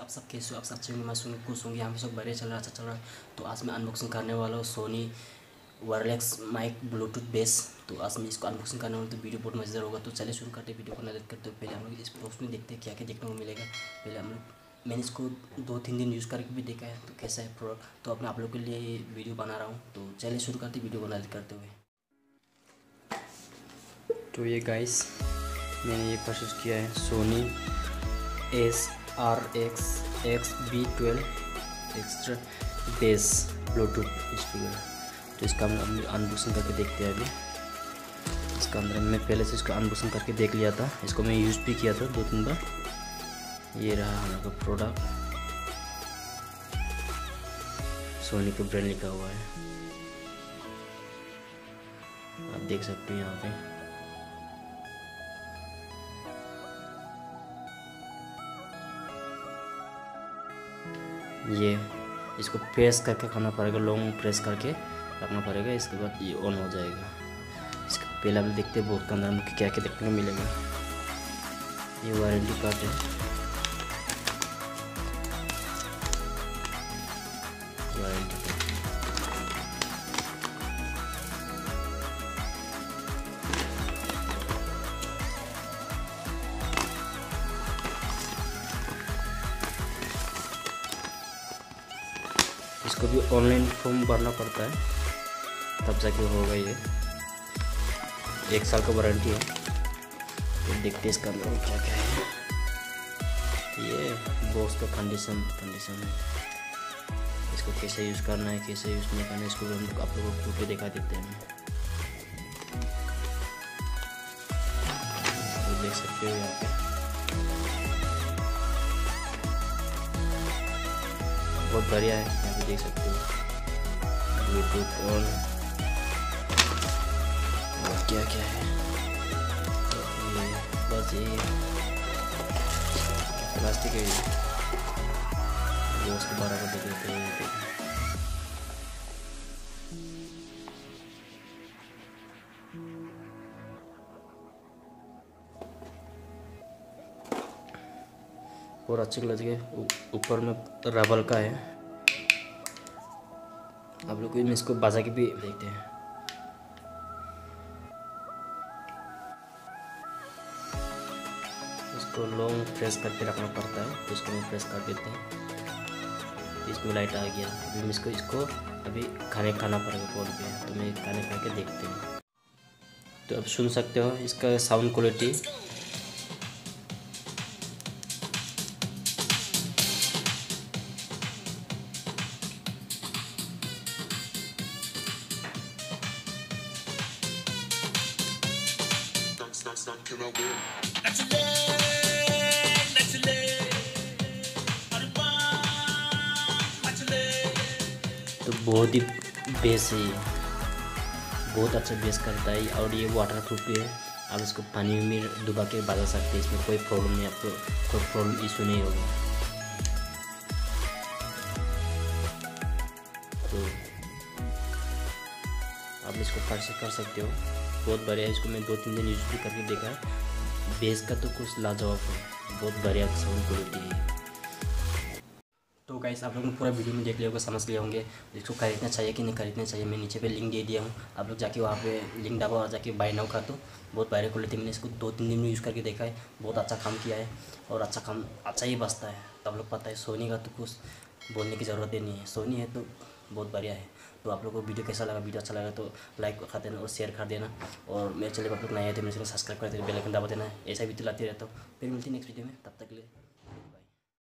आप सब कैसे हो? आप सब अच्छे होंगे, मैं सुन खुश होंगे। यहाँ पे सब बढ़िया चल रहा, अच्छा चल रहा है। तो आज मैं अनबॉक्सिंग करने वाला हूँ Sony wireless mic Bluetooth bass. तो आज मैं इसको अनबॉक्सिंग करने वाला हूँ, तो वीडियो बहुत मज़ेदार होगा। तो चलिए शुरू करते हैं वीडियो को, नजर करते हो। पहले हम लोग इस बॉक्स में देखते हैं क्या क्या देखने को मिलेगा। पहले हम लोग मैंने इसको 2-3 दिन यूज़ करके भी देखा है, तो कैसा है प्रोडक्ट। तो अपने आप लोग के लिए ये वीडियो बना रहा हूँ। तो चलिए शुरू करते वीडियो को नजर करते हुए। तो ये गाइस मैंने ये परचेज किया है Sony SRX XB12 extra bass Bluetooth speaker. तो इसका हम अनबॉक्सिंग करके देखते हैं। अभी इसका अंदर मैं पहले से इसको अनबॉक्सिंग करके देख लिया था, इसको मैं यूज़ भी किया था 2-3 बार। ये रहा हमारा प्रोडक्ट, सोनी का ब्रांड लिखा हुआ है, आप देख सकते हैं यहाँ पे। ये इसको प्रेस करके खाना पड़ेगा, लॉन्ग प्रेस करके रखना पड़ेगा, इसके बाद ये ऑन हो जाएगा। इसका पहला भी देखते हैं बोर्ड के अंदर हमको क्या क्या देखने को मिलेगा। ये वारंटी कार्ड है, वारंटी कार्ड। इसको भी ऑनलाइन फॉर्म भरना पड़ता है, तब जाके होगा। ये 1 साल का वारंटी है। तो देखते हैं इसका अंदर क्या क्या है। ये बॉक्स का कंडीशन है, इसको कैसे यूज़ करना है, कैसे यूज़ नहीं करना है, इसको हम लोग आप लोगों को फोटो दिखा देते हैं। तो देख सकते हो यहाँ पे बहुत बढ़िया है, यहाँ पे देख सकते हो ब्लूटूथ ऑन और क्या क्या है। ये बस ये प्लास्टिक है, वो उसके बारे में देख लेते हैं। और अच्छे कलर के ऊपर में रबर का है। आप लोग इसको बाजा के भी देखते हैं। इसको लॉन्ग प्रेस करके रखना पड़ता है, तो इसको हम प्रेस कर देते हैं। इसमें लाइट आ गया। अभी इसको अभी खाना पड़ेगा बोल पे, तो मैं खाने खा के देखते हैं। तो अब सुन सकते हो इसका साउंड क्वालिटी। तो बहुत ही बेस है, बहुत अच्छा बेस करता है। और ये वाटर प्रूफ भी है, आप इसको पानी में डुबा के बजा सकते हैं, इसमें कोई प्रॉब्लम नहीं, आपको कोई प्रॉब्लम इशू नहीं होगा। तो आप इसको कर सकते हो, बहुत बढ़िया है। इसको मैं 2-3 दिन यूज भी करके देखा है। बेस का तो कुछ लाजवाब है, बहुत बढ़िया साउंड क्वालिटी है। तो गाइस आप लोग ने पूरा वीडियो में देख लिया होगा, समझ लिए होंगे इसको खरीदना चाहिए कि नहीं खरीदना चाहिए। मैं नीचे पे लिंक दे दिया हूँ, आप लोग जाके वहाँ पे लिंक दबा और जाके बाय नाउ कर दो। बहुत बढ़िया क्वालिटी, मैंने इसको 2-3 दिन में यूज़ करके देखा है, बहुत अच्छा काम किया है और अच्छा ही बचता है। तो आप लोग पता है सोनी का तो कुछ बोलने की ज़रूरत ही नहीं है, सोनी है तो बहुत बढ़िया है। तो आप लोगों को वीडियो कैसा लगा? वीडियो अच्छा लगा तो लाइक कर देना और शेयर कर देना। और मेरे चैनल पर आप लोग नए हैं तो मेरे चैनल सब्सक्राइब कर देना, बेल आइकन दबा देना। ऐसा वीडियो लाते रहता हूँ। फिर मिलती है नेक्स्ट वीडियो में, तब तक के लिए।